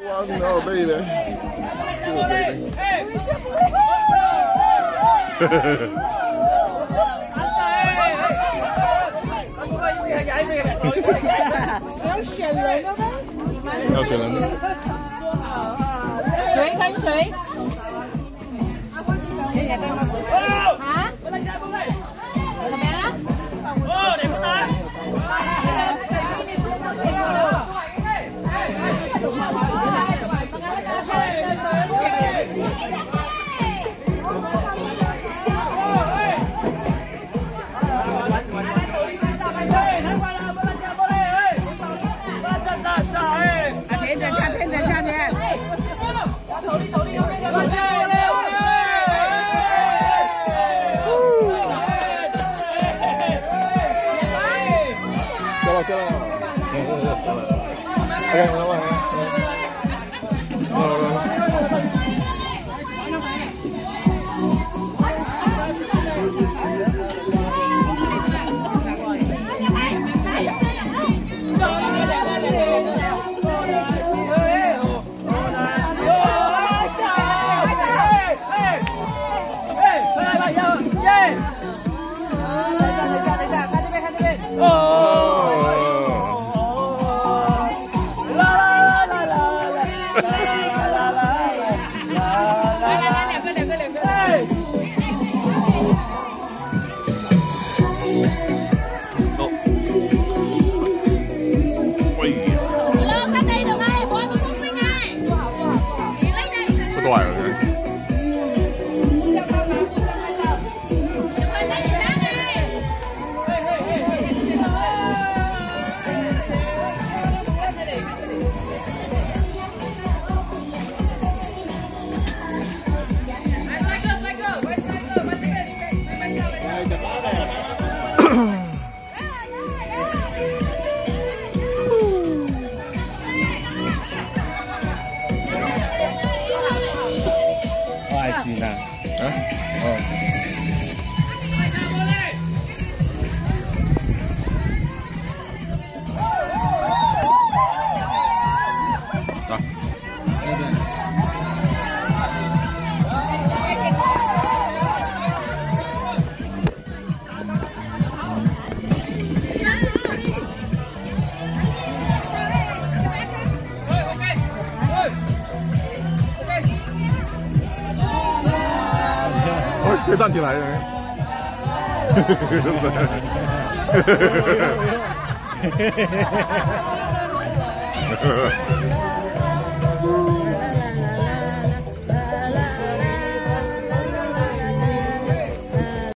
Wow, no, baby. Có水轮的吗？ 要水人吗？ 水跟水。hả? Làm mẹ đó. Xe là. Ok, đúng rồi. Hoài rồi. Xin à? Hả? Ôi, 可以站起来了。